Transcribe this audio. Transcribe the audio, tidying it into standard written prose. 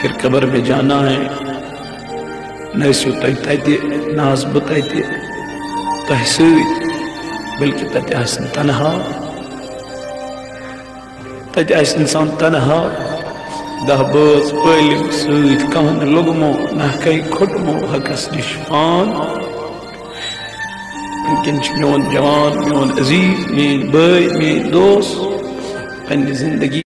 आखिर कब्र में जाना है, न तते न तते तह बल्कि तते तनहा, तते इंसान तनहा 10 बज पलिम सत कहन लोगमो न कहीं खोटमो हकस निश फान। वनकन मोन जवान, मोन अजीज, मेन बई, मेन दोस्त पन्ने जिंदगी